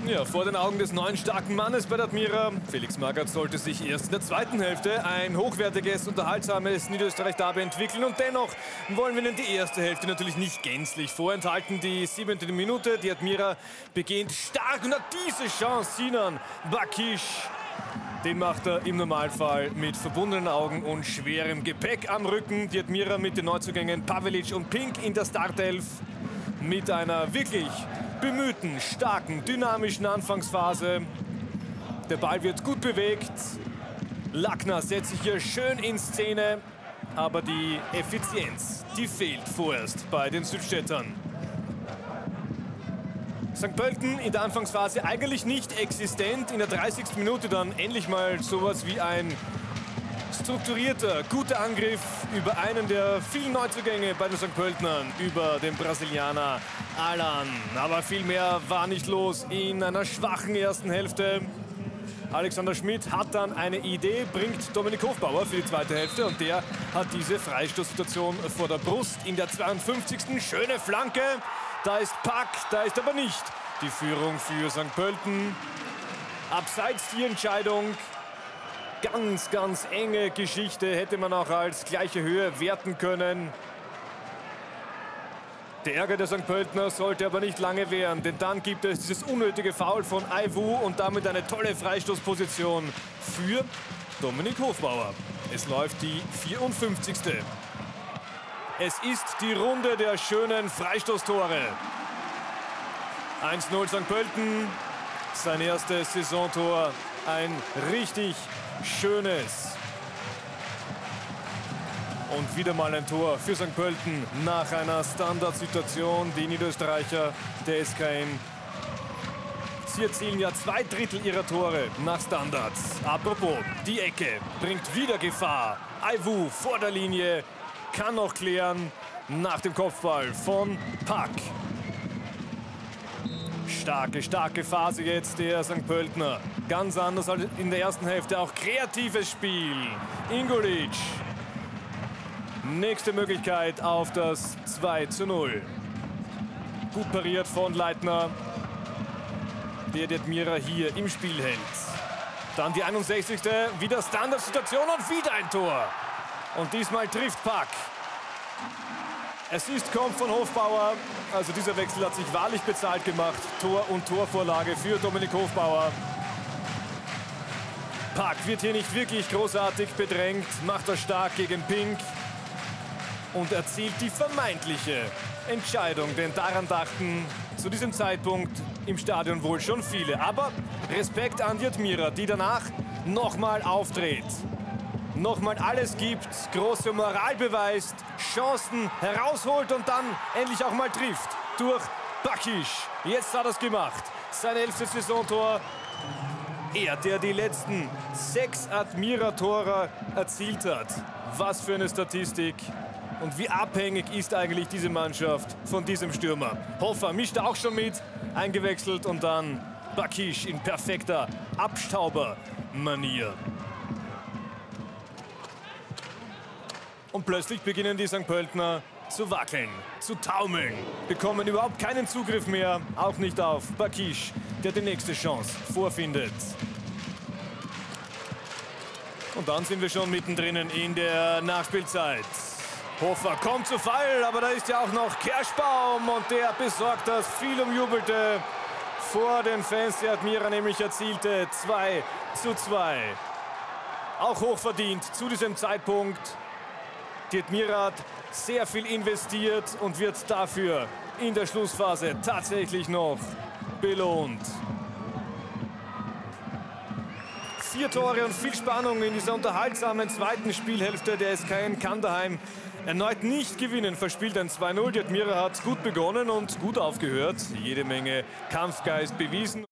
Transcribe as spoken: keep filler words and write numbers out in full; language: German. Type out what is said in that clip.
Ja, vor den Augen des neuen starken Mannes bei der Admira. Felix Magath sollte sich erst in der zweiten Hälfte ein hochwertiges, unterhaltsames Niederösterreich-Derby entwickeln. Und dennoch wollen wir Ihnen die erste Hälfte natürlich nicht gänzlich vorenthalten. Die siebente Minute, die Admira beginnt stark und hat diese Chance. Sinan Bakic, den macht er im Normalfall mit verbundenen Augen und schwerem Gepäck am Rücken. Die Admira mit den Neuzugängen Pavelic und Pink in der Startelf mit einer wirklich bemühten, starken, dynamischen Anfangsphase. Der Ball wird gut bewegt. Lackner setzt sich hier schön in Szene. Aber die Effizienz, die fehlt vorerst bei den Südstädtern. Sankt Pölten in der Anfangsphase eigentlich nicht existent. In der dreißigsten Minute dann endlich mal sowas wie ein strukturierter, guter Angriff über einen der vielen Neuzugänge bei den Sankt Pöltenern, über den Brasilianer Alan. Aber viel mehr war nicht los in einer schwachen ersten Hälfte. Alexander Schmidt hat dann eine Idee, bringt Dominik Hofbauer für die zweite Hälfte und der hat diese Freistoßsituation vor der Brust in der zweiundfünfzigsten Schöne Flanke. Da ist Pack, da ist aber nicht die Führung für Sankt Pölten. Abseits die Entscheidung. Ganz, ganz enge Geschichte, hätte man auch als gleiche Höhe werten können. Der Ärger der Sankt Pöltener sollte aber nicht lange währen, denn dann gibt es dieses unnötige Foul von Aiwu und damit eine tolle Freistoßposition für Dominik Hofbauer. Es läuft die vierundfünfzigste Es ist die Runde der schönen Freistoßtore. eins null Sankt Pölten, sein erstes Saisontor, ein richtig schönes. Und wieder mal ein Tor für Sankt Pölten nach einer Standardsituation. Die Niederösterreicher der S K N, sie erzielen ja zwei Drittel ihrer Tore nach Standards. Apropos, die Ecke bringt wieder Gefahr. Aiwu vor der Linie, kann noch klären nach dem Kopfball von Pack. Starke, starke Phase jetzt der Sankt Pöltener. Ganz anders als in der ersten Hälfte, auch kreatives Spiel. Ingolic. Nächste Möglichkeit auf das zwei zu null. Gut pariert von Leitner, der die Admira hier im Spiel hält. Dann die einundsechzigste Wieder Standardsituation und wieder ein Tor. Und diesmal trifft Pack. Assist kommt von Hofbauer. Also dieser Wechsel hat sich wahrlich bezahlt gemacht. Tor und Torvorlage für Dominik Hofbauer. Pack wird hier nicht wirklich großartig bedrängt, macht er stark gegen Pink und erzielt die vermeintliche Entscheidung. Denn daran dachten zu diesem Zeitpunkt im Stadion wohl schon viele. Aber Respekt an die Admira, die danach nochmal aufdreht. Nochmal alles gibt, große Moral beweist, Chancen herausholt und dann endlich auch mal trifft. Durch Bakic. Jetzt hat er es gemacht. Sein elftes Saisontor. Er, der die letzten sechs Admira-Tore erzielt hat. Was für eine Statistik. Und wie abhängig ist eigentlich diese Mannschaft von diesem Stürmer. Hoffer mischt auch schon mit, eingewechselt und dann Bakic in perfekter Abstauber-Manier. Und plötzlich beginnen die Sankt Pöltener zu wackeln, zu taumeln. Bekommen überhaupt keinen Zugriff mehr, auch nicht auf Bakic, der die nächste Chance vorfindet. Und dann sind wir schon mittendrin in der Nachspielzeit. Hofer kommt zu Fall, aber da ist ja auch noch Kerschbaum und der besorgt das viel umjubelte vor den Fans der Admira, nämlich erzielte zwei zu zwei. Auch hochverdient zu diesem Zeitpunkt. Die Admira hat sehr viel investiert und wird dafür in der Schlussphase tatsächlich noch belohnt. Vier Tore und viel Spannung in dieser unterhaltsamen zweiten Spielhälfte. Der S K N kann daheim erneut nicht gewinnen, verspielt ein zwei null. Die Admira hat gut begonnen und gut aufgehört. Jede Menge Kampfgeist bewiesen.